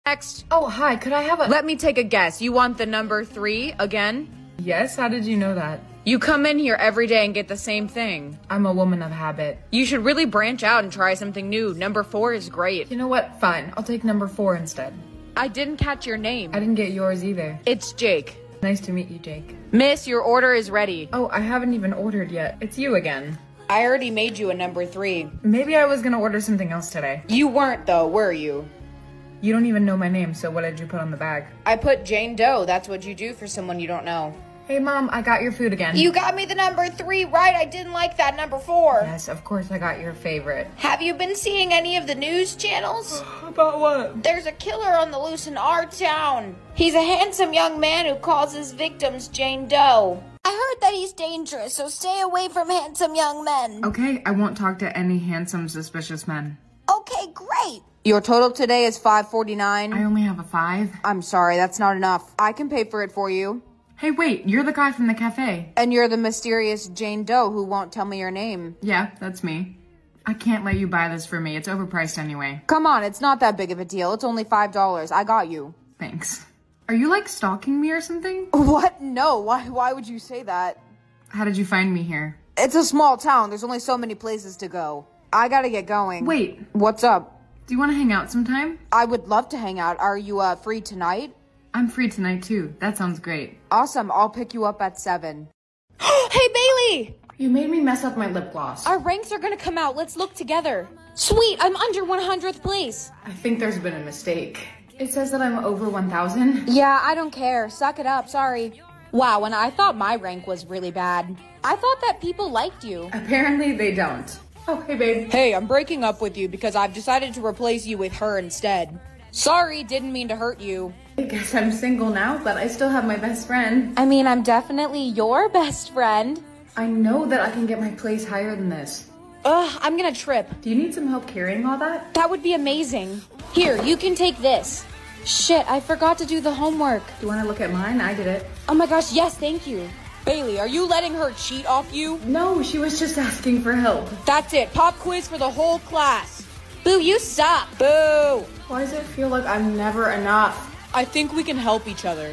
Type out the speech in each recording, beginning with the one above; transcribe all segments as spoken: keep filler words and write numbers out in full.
Next. Oh, hi, could I have a- Let me take a guess. You want the number three again? Yes, how did you know that? You come in here every day and get the same thing. I'm a woman of habit. You should really branch out and try something new. Number four is great. You know what? Fine, I'll take number four instead. I didn't catch your name. I didn't get yours either. It's Jake. Nice to meet you, Jake. Miss, your order is ready. Oh, I haven't even ordered yet. It's you again. I already made you a number three. Maybe I was gonna order something else today. You weren't though, were you? You don't even know my name, so what did you put on the bag? I put Jane Doe. That's what you do for someone you don't know. Hey, Mom, I got your food again. You got me the number three right. I didn't like that number four. Yes, of course I got your favorite. Have you been seeing any of the news channels? About what? There's a killer on the loose in our town. He's a handsome young man who calls his victims Jane Doe. I heard that he's dangerous, so stay away from handsome young men. Okay, I won't talk to any handsome, suspicious men. Okay, great. Your total today is five forty-nine. I only have a five. I'm sorry, that's not enough. I can pay for it for you. Hey, wait, you're the guy from the cafe. And you're the mysterious Jane Doe who won't tell me your name. Yeah, that's me. I can't let you buy this for me. It's overpriced anyway. Come on, it's not that big of a deal. It's only five dollars. I got you. Thanks. Are you, like, stalking me or something? What? No. Why, why would you say that? How did you find me here? It's a small town. There's only so many places to go. I gotta get going. Wait. What's up? Do you want to hang out sometime? I would love to hang out. Are you uh, free tonight? I'm free tonight, too. That sounds great. Awesome. I'll pick you up at seven. Hey, Bailey! You made me mess up my lip gloss. Our ranks are gonna come out. Let's look together. Sweet, I'm under one hundredth place. I think there's been a mistake. It says that I'm over one thousand. Yeah, I don't care. Suck it up. Sorry. Wow, and I thought my rank was really bad. I thought that people liked you. Apparently they don't. Oh, hey, babe. Hey, I'm breaking up with you because I've decided to replace you with her instead. Sorry, didn't mean to hurt you. I guess I'm single now, but I still have my best friend. I mean, I'm definitely your best friend. I know that I can get my place higher than this. Ugh, I'm gonna trip. Do you need some help carrying all that? That would be amazing. Here, you can take this. Shit, I forgot to do the homework. Do you want to look at mine? I did it. Oh my gosh, yes, thank you. Bailey, are you letting her cheat off you? No, she was just asking for help. That's it, pop quiz for the whole class. Boo, you suck. Boo. Why does it feel like I'm never enough? I think we can help each other.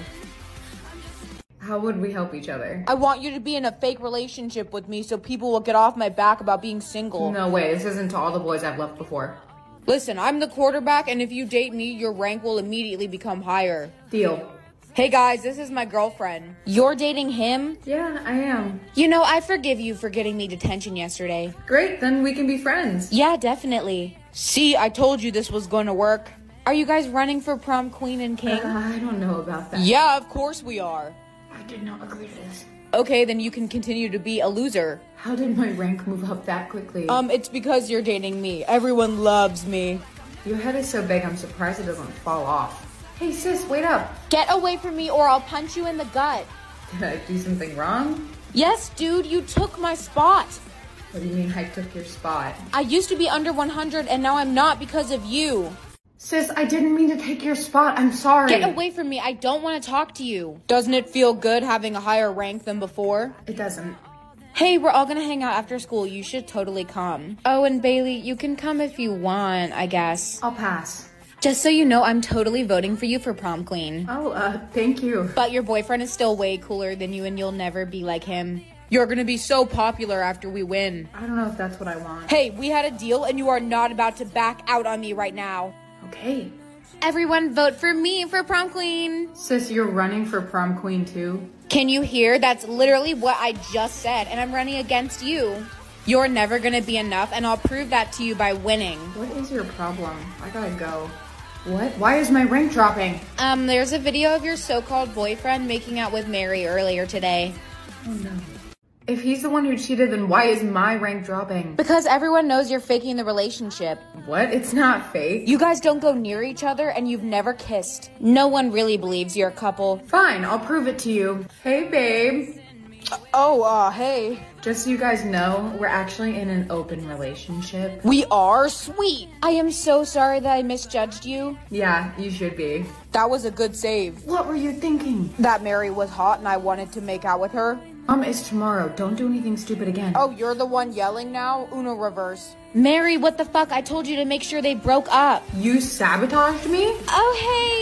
How would we help each other? I want you to be in a fake relationship with me so people will get off my back about being single. No way, this isn't to all the boys I've left before. Listen, I'm the quarterback, and if you date me, your rank will immediately become higher. Deal. Hey guys, this is my girlfriend. You're dating him? Yeah, I am. You know, I forgive you for getting me detention yesterday. Great, then we can be friends. Yeah, definitely. See, I told you this was going to work. Are you guys running for prom queen and king? Uh, I don't know about that. Yeah, of course we are. I did not agree to this. Okay, then you can continue to be a loser. How did my rank move up that quickly? Um, it's because you're dating me. Everyone loves me. Your head is so big, I'm surprised it doesn't fall off. Hey sis, wait up. Get away from me or I'll punch you in the gut. Did I do something wrong? Yes, dude, you took my spot. What do you mean I took your spot? I used to be under one hundred and now I'm not because of you. Sis, I didn't mean to take your spot. I'm sorry. Get away from me. I don't want to talk to you. Doesn't it feel good having a higher rank than before? It doesn't. Hey, we're all gonna hang out after school. You should totally come. Oh, and Bailey, you can come if you want, I guess. I'll pass. Just so you know, I'm totally voting for you for prom queen. Oh, uh, thank you. But your boyfriend is still way cooler than you and you'll never be like him. You're gonna be so popular after we win. I don't know if that's what I want. Hey, we had a deal and you are not about to back out on me right now. Okay. Everyone vote for me for prom queen. Sis, you're running for prom queen too? Can you hear? That's literally what I just said, and I'm running against you. You're never gonna be enough, and I'll prove that to you by winning. What is your problem? I gotta go. What? Why is my rank dropping? Um, there's a video of your so-called boyfriend making out with Mary earlier today. Oh no. If he's the one who cheated, then why is my rank dropping? Because everyone knows you're faking the relationship. What? It's not fake. You guys don't go near each other and you've never kissed. No one really believes you're a couple. Fine, I'll prove it to you. Hey, babe. Oh, uh, hey. Just so you guys know, we're actually in an open relationship. We are? Sweet. I am so sorry that I misjudged you. Yeah, you should be. That was a good save. What were you thinking? That Mary was hot and I wanted to make out with her. Um, it's tomorrow. Don't do anything stupid again. Oh, you're the one yelling now? Uno reverse. Mary, what the fuck? I told you to make sure they broke up. You sabotaged me? Oh, hey.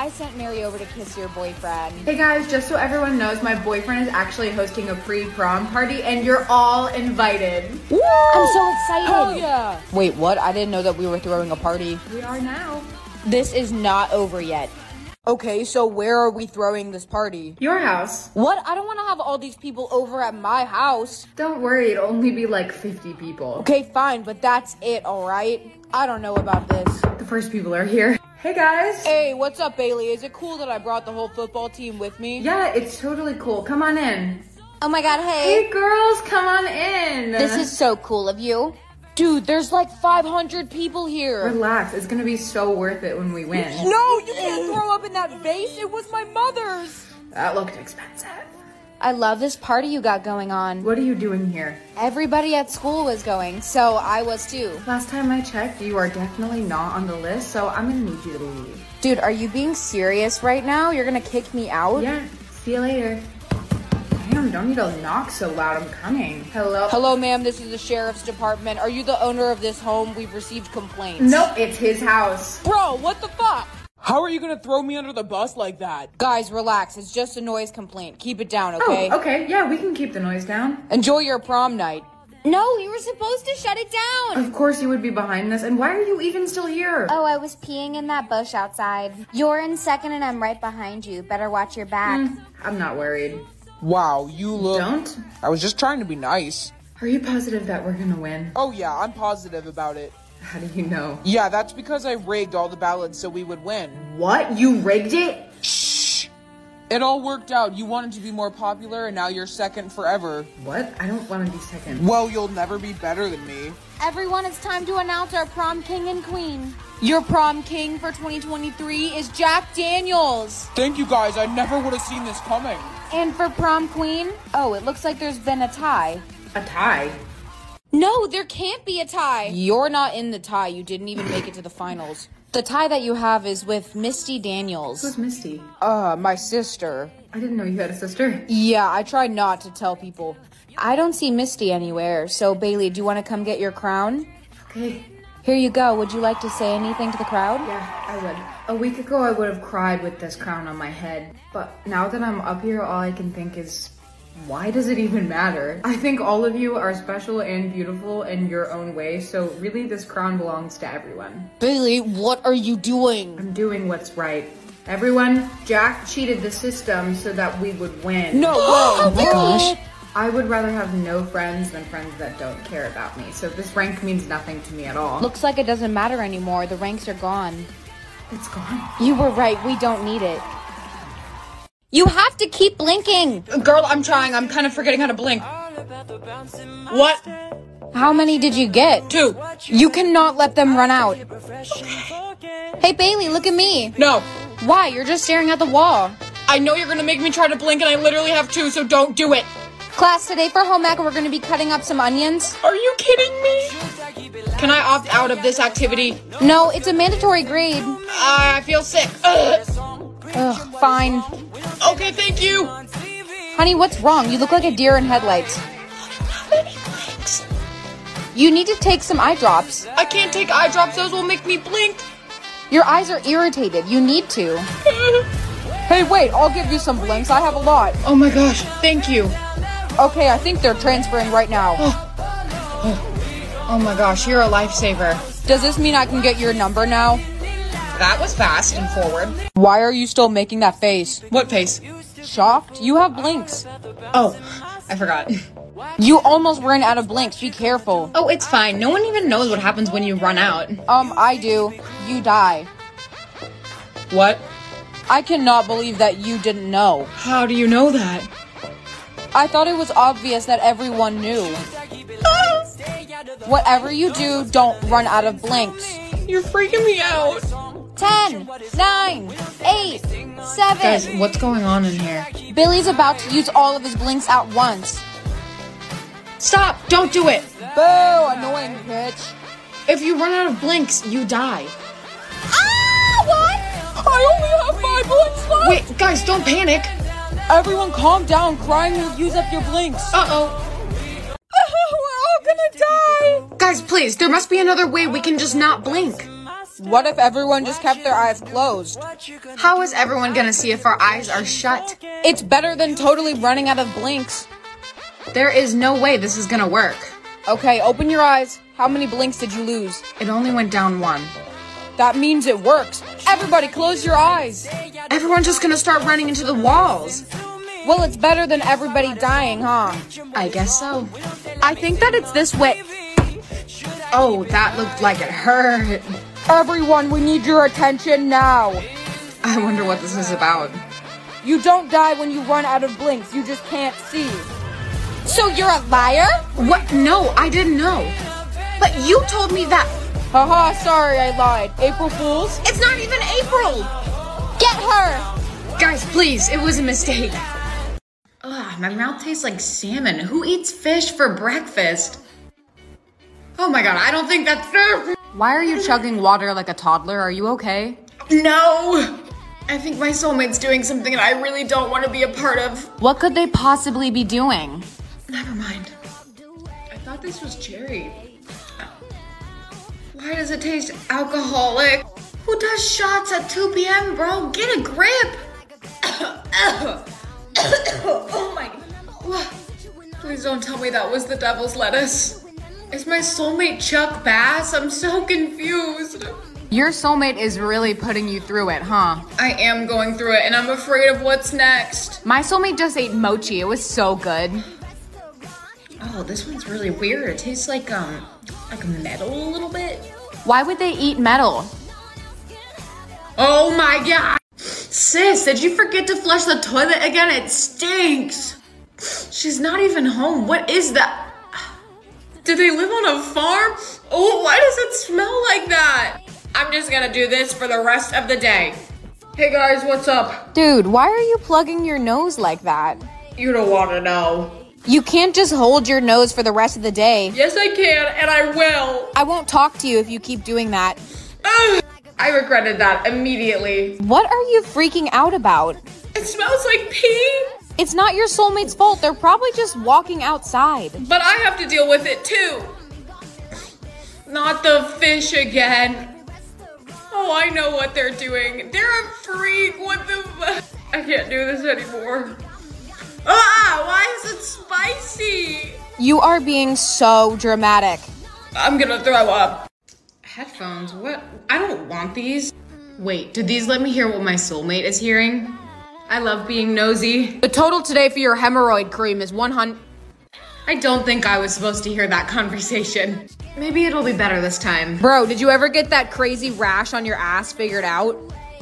I sent Mary over to kiss your boyfriend. Hey guys, just so everyone knows, my boyfriend is actually hosting a pre-prom party and you're all invited. Woo! I'm so excited. Hell yeah. Wait, what? I didn't know that we were throwing a party. We are now. This is not over yet. Okay, so where are we throwing this party? Your house. What? I don't want to have all these people over at my house. Don't worry, it'll only be like fifty people. Okay, fine, but that's it, all right? I don't know about this. The first people are here. Hey guys. Hey, what's up, Bailey? Is it cool that I brought the whole football team with me? Yeah, it's totally cool. Come on in. Oh my god, hey. Hey girls, come on in. This is so cool of you. Dude, there's like five hundred people here. Relax, it's gonna be so worth it when we win. No, you can't throw up in that vase. It was my mother's. That looked expensive. I love this party you got going on. What are you doing here? Everybody at school was going, so I was too. Last time I checked, you are definitely not on the list, so I'm gonna need you to leave. Dude, are you being serious right now? You're gonna kick me out? Yeah, see you later. Damn, don't need to knock so loud, I'm coming. Hello? Hello, ma'am, this is the sheriff's department. Are you the owner of this home? We've received complaints. Nope, it's his house. Bro, what the fuck? How are you gonna throw me under the bus like that? Guys, relax. It's just a noise complaint. Keep it down, okay? Oh, okay, yeah, we can keep the noise down. Enjoy your prom night. No, you were supposed to shut it down. Of course you would be behind this, and why are you even still here? Oh, I was peeing in that bush outside. You're in second and I'm right behind you. Better watch your back. Mm, I'm not worried. Wow, you look... Don't? I was just trying to be nice. Are you positive that we're gonna win? Oh yeah, I'm positive about it. How do you know? Yeah, that's because I rigged all the ballots so we would win. What? You rigged it? Shh! It all worked out. You wanted to be more popular and now you're second forever. What? I don't want to be second. Well, you'll never be better than me. Everyone, it's time to announce our prom king and queen. Your prom king for twenty twenty-three is Jack Daniels. Thank you guys. I never would have seen this coming. And for prom queen, oh, it looks like there's been a tie. A tie? No, there can't be a tie. You're not in the tie. You didn't even make it to the finals. The tie that you have is with Misty Daniels. Who's Misty? Uh, my sister. I didn't know you had a sister. Yeah, I tried not to tell people. I don't see Misty anywhere. So, Bailey, do you want to come get your crown? Okay. Here you go. Would you like to say anything to the crowd? Yeah, I would. A week ago, I would have cried with this crown on my head. But now that I'm up here, all I can think is, why does it even matter? I think all of you are special and beautiful in your own way, so really this crown belongs to everyone. Bailey, what are you doing? I'm doing what's right. Everyone, Jack cheated the system so that we would win. No way! Oh my gosh. I would rather have no friends than friends that don't care about me, so this rank means nothing to me at all. Looks like it doesn't matter anymore. The ranks are gone. It's gone. You were right. We don't need it. You have to keep blinking. Girl, I'm trying. I'm kind of forgetting how to blink. What? How many did you get? Two. You cannot let them run out. Hey, Bailey, look at me. No. Why? You're just staring at the wall. I know you're gonna make me try to blink and I literally have two, so don't do it. Class, today for home ec, we're going to be cutting up some onions. Are you kidding me? Can I opt out of this activity? No, it's a mandatory grade. Uh, I feel sick. Ugh. Ugh, fine. Okay, thank you. Honey, what's wrong? You look like a deer in headlights. You need to take some eye drops. I can't take eye drops. Those will make me blink. Your eyes are irritated. You need to. Hey, wait. I'll give you some blinks. I have a lot. Oh my gosh, thank you. Okay, I think they're transferring right now. Oh my gosh, you're a lifesaver. Does this mean I can get your number now? That was fast and forward. Why are you still making that face? What face? Shocked? You have blinks. Oh, I forgot. You almost ran out of blinks. Be careful. Oh, it's fine. No one even knows what happens when you run out. Um, I do. You die. What? I cannot believe that you didn't know. How do you know that? I thought it was obvious that everyone knew. Whatever you do, don't run out of blinks. You're freaking me out. Ten, nine, eight, seven. Guys, what's going on in here? Billy's about to use all of his blinks at once. Stop! Don't do it! Boo! Annoying bitch. If you run out of blinks, you die. Ah! What? I only have five blinks left! Wait, guys, don't panic. Everyone calm down. Crying will use up your blinks. Uh-oh. We're all gonna die! Guys, please, there must be another way we can just not blink. What if everyone just kept their eyes closed? How is everyone gonna see if our eyes are shut? It's better than totally running out of blinks. There is no way this is gonna work. Okay, open your eyes. How many blinks did you lose? It only went down one. That means it works. Everybody close your eyes. Everyone's just gonna start running into the walls. Well, it's better than everybody dying, huh? I guess so. I think that it's this way. Oh, that looked like it hurt. Everyone, we need your attention now. I wonder what this is about. You don't die when you run out of blinks. You just can't see. So you're a liar? What? No, I didn't know. But you told me that. Haha, sorry I lied. April Fools? It's not even April. Get her! Guys, please, it was a mistake. Ugh, my mouth tastes like salmon. Who eats fish for breakfast? Oh my god, I don't think that's fair. Why are you chugging water like a toddler? Are you okay? No! I think my soulmate's doing something that I really don't want to be a part of. What could they possibly be doing? Never mind. I thought this was cherry. Why does it taste alcoholic? Who does shots at two p m, bro? Get a grip! Oh my... Please don't tell me that was the devil's lettuce. Is my soulmate Chuck Bass? I'm so confused. Your soulmate is really putting you through it, huh? I am going through it, and I'm afraid of what's next. My soulmate just ate mochi. It was so good. Oh, this one's really weird. It tastes like, um, like metal a little bit. Why would they eat metal? Oh my god! Sis, did you forget to flush the toilet again? It stinks! She's not even home. What is that? Do they live on a farm? Oh, why does it smell like that? I'm just gonna do this for the rest of the day. Hey guys, what's up? Dude, why are you plugging your nose like that? You don't wanna know. You can't just hold your nose for the rest of the day. Yes, I can, and I will. I won't talk to you if you keep doing that. Ugh, I regretted that immediately. What are you freaking out about? It smells like pee. It's not your soulmate's fault. They're probably just walking outside. But I have to deal with it too. Not the fish again. Oh, I know what they're doing. They're a freak. What the fu- I can't do this anymore. Ah, why is it spicy? You are being so dramatic. I'm gonna throw up. Headphones, what? I don't want these. Wait, did these let me hear what my soulmate is hearing? I love being nosy. The total today for your hemorrhoid cream is one hundred. I don't think I was supposed to hear that conversation. Maybe it'll be better this time. Bro, did you ever get that crazy rash on your ass figured out?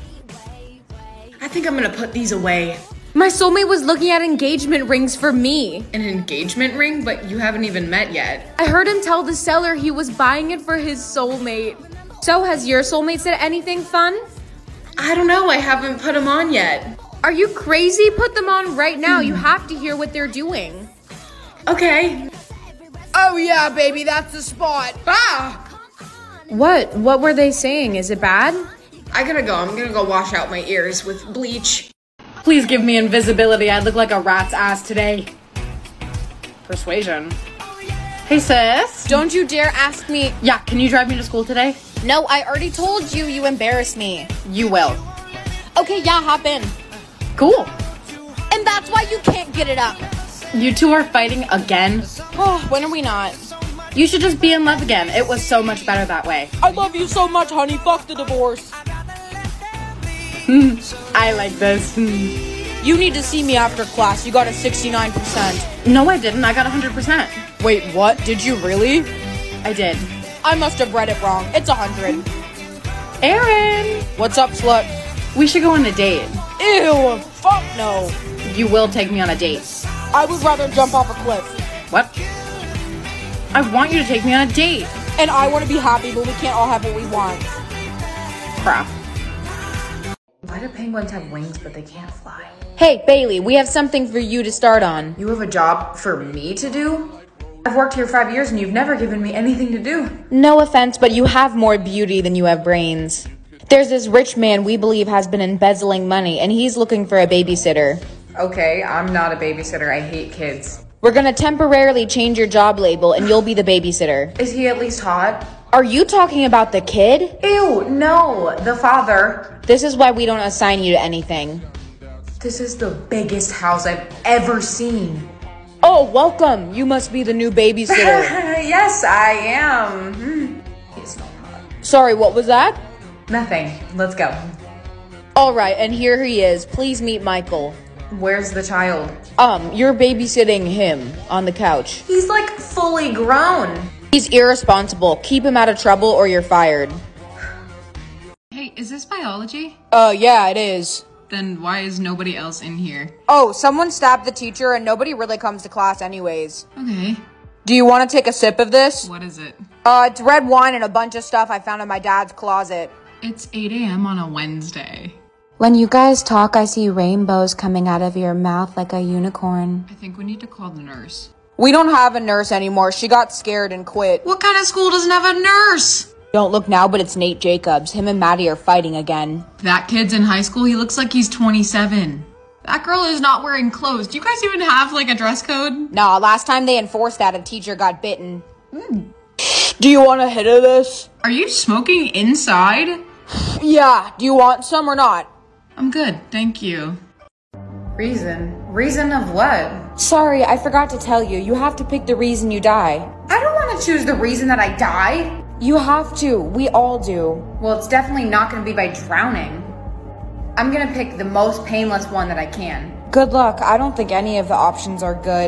I think I'm gonna put these away. My soulmate was looking at engagement rings for me. An engagement ring? But you haven't even met yet. I heard him tell the seller he was buying it for his soulmate. So has your soulmate said anything fun? I don't know, I haven't put them on yet. Are you crazy? Put them on right now. You have to hear what they're doing. Okay. Oh yeah, baby, that's the spot. Ah! What? What were they saying? Is it bad? I gotta go, I'm gonna go wash out my ears with bleach. Please give me invisibility. I look like a rat's ass today. Persuasion. Hey sis. Don't you dare ask me. Yeah, can you drive me to school today? No, I already told you you embarrass me. You will. Okay, yeah, hop in. Cool. And that's why you can't get it up. You two are fighting again? Oh, when are we not? You should just be in love again. It was so much better that way. I love you so much, honey. Fuck the divorce. I like this. You need to see me after class. You got a sixty-nine percent. No, I didn't. I got one hundred percent. Wait, what? Did you really? I did. I must have read it wrong. It's one hundred. Aaron! What's up, slut? We should go on a date. Ew, fuck no. You will take me on a date. I would rather jump off a cliff. What? I want you to take me on a date. And I want to be happy, but we can't all have what we want. Crap. Why do penguins have wings but they can't fly? Hey, Bailey, we have something for you to start on. You have a job for me to do? I've worked here five years and you've never given me anything to do. No offense, but you have more beauty than you have brains. There's this rich man we believe has been embezzling money, and he's looking for a babysitter. Okay, I'm not a babysitter. I hate kids. We're gonna temporarily change your job label, and you'll be the babysitter. Is he at least hot? Are you talking about the kid? Ew, no, the father. This is why we don't assign you to anything. This is the biggest house I've ever seen. Oh, welcome. You must be the new babysitter. Yes, I am. Mm. It's not hot. Sorry, what was that? Nothing. Let's go. All right, and here he is. Please meet Michael. Where's the child? Um, you're babysitting him on the couch. He's like fully grown. He's irresponsible. Keep him out of trouble or you're fired. Hey, is this biology? Uh, yeah, it is. Then why is nobody else in here? Oh, someone stabbed the teacher and nobody really comes to class anyways. Okay. Do you want to take a sip of this? What is it? Uh, it's red wine and a bunch of stuff I found in my dad's closet. It's eight a m on a Wednesday. When you guys talk, I see rainbows coming out of your mouth like a unicorn. I think we need to call the nurse. We don't have a nurse anymore. She got scared and quit. What kind of school doesn't have a nurse? Don't look now, but it's Nate Jacobs. Him and Maddie are fighting again. That kid's in high school. He looks like he's twenty-seven. That girl is not wearing clothes. Do you guys even have like a dress code? Nah, last time they enforced that, a teacher got bitten. Mm. Do you want a hit of this? Are you smoking inside? Yeah. Do you want some or not? I'm good, thank you. Reason? Reason of what? Sorry, I forgot to tell you. You have to pick the reason you die. I don't want to choose the reason that I die. You have to. We all do. Well, it's definitely not going to be by drowning. I'm going to pick the most painless one that I can. Good luck. I don't think any of the options are good.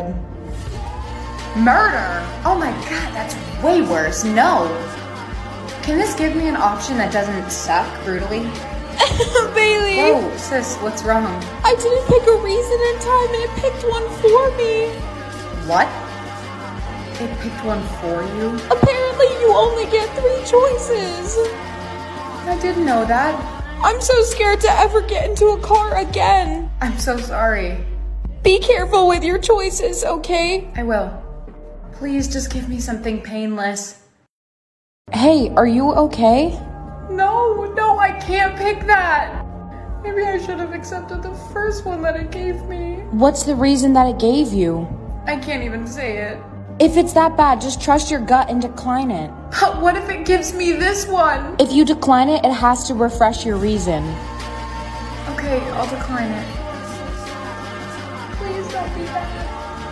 Murder? Oh my god, that's way worse. No. Can this give me an option that doesn't suck brutally? Bailey! Whoa, sis, what's wrong? I didn't pick a reason in time and it picked one for me. What? It picked one for you? Apparently you only get three choices. I didn't know that. I'm so scared to ever get into a car again. I'm so sorry. Be careful with your choices, okay? I will. Please just give me something painless. Hey, are you okay? No, no, I can't pick that. Maybe I should have accepted the first one that it gave me. What's the reason that it gave you? I can't even say it. If it's that bad, just trust your gut and decline it. What if it gives me this one? If you decline it, it has to refresh your reason. Okay, I'll decline it. Please don't be bad.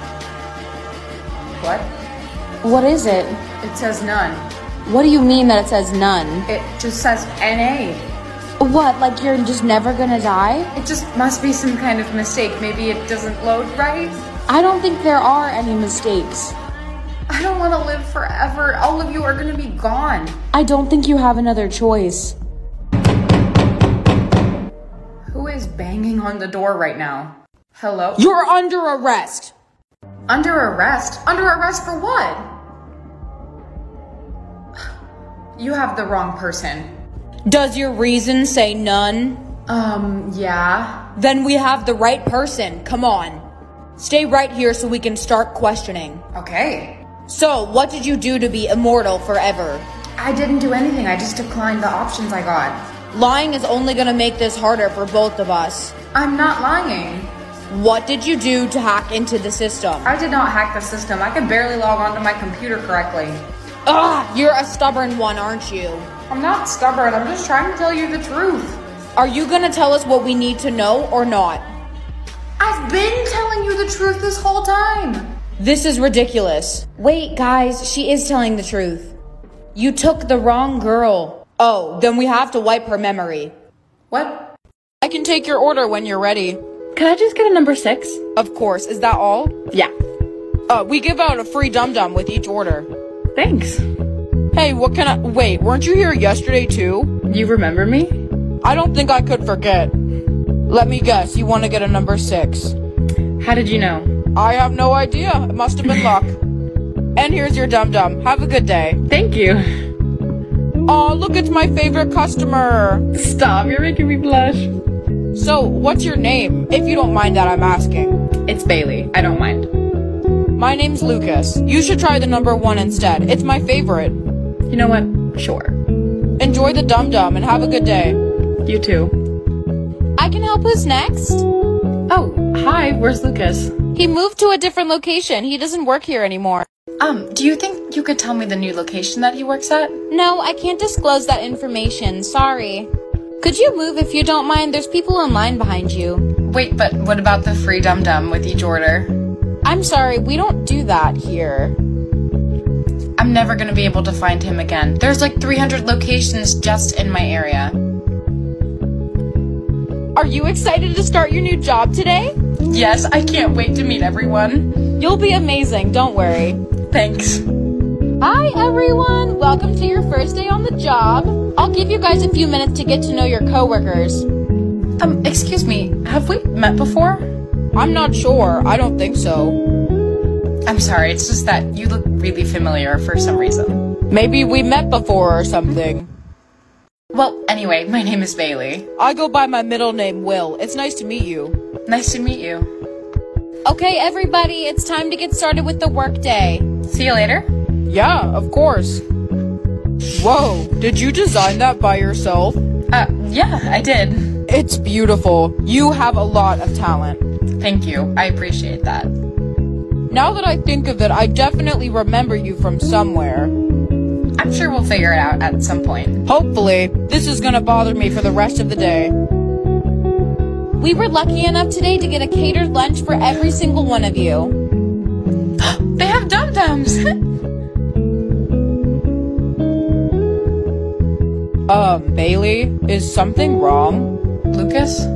What? What is it? It says none. What do you mean that it says none? It just says N A. What, like you're just never gonna die? It just must be some kind of mistake. Maybe it doesn't load right. I don't think there are any mistakes. I don't want to live forever. All of you are gonna be gone. I don't think you have another choice. Who is banging on the door right now? Hello? You're under arrest. Under arrest? Under arrest for what? You have the wrong person. Does your reason say none? Um, yeah. Then we have the right person. Come on. Stay right here so we can start questioning. Okay. So, what did you do to be immortal forever? I didn't do anything. I just declined the options I got. Lying is only gonna make this harder for both of us. I'm not lying. What did you do to hack into the system? I did not hack the system. I could barely log onto my computer correctly. Ugh, you're a stubborn one, aren't you? I'm not stubborn. I'm just trying to tell you the truth. Are you gonna tell us what we need to know or not? I've been telling you the truth this whole time. This is ridiculous. Wait, guys, she is telling the truth. You took the wrong girl. Oh, then we have to wipe her memory. What? I can take your order when you're ready. Can I just get a number six? Of course. Is that all? Yeah. Uh, we give out a free Dum Dum with each order. Thanks. Hey, what can I- Wait, weren't you here yesterday too? You remember me? I don't think I could forget. Let me guess, you want to get a number six. How did you know? I have no idea. It must have been luck. And here's your Dum Dum. Have a good day. Thank you. Aw, look, it's my favorite customer. Stop, you're making me blush. So, what's your name? If you don't mind that I'm asking. It's Bailey. I don't mind. My name's Lucas. You should try the number one instead. It's my favorite. You know what? Sure. Enjoy the Dum Dum and have a good day. You too. I can help who's next. Oh, hi, where's Lucas? He moved to a different location. He doesn't work here anymore. Um, do you think you could tell me the new location that he works at? No, I can't disclose that information. Sorry. Could you move if you don't mind? There's people in line behind you. Wait, but what about the free dum dum with each order? I'm sorry, we don't do that here. I'm never gonna be able to find him again. There's like three hundred locations just in my area. Are you excited to start your new job today? Yes, I can't wait to meet everyone. You'll be amazing, don't worry. Thanks. Hi everyone, welcome to your first day on the job. I'll give you guys a few minutes to get to know your coworkers. Um, excuse me, have we met before? I'm not sure, I don't think so. I'm sorry, it's just that you look really familiar for some reason. Maybe we met before or something. Well, anyway, my name is Bailey. I go by my middle name, Will. It's nice to meet you. Nice to meet you. Okay, everybody, it's time to get started with the workday. See you later. Yeah, of course. Whoa, did you design that by yourself? Uh, yeah, I did. It's beautiful. You have a lot of talent. Thank you, I appreciate that. Now that I think of it, I definitely remember you from somewhere. I'm sure we'll figure it out at some point. Hopefully. This is gonna bother me for the rest of the day. We were lucky enough today to get a catered lunch for every single one of you. They have dum-dums! Um, Bailey, is something wrong? Lucas?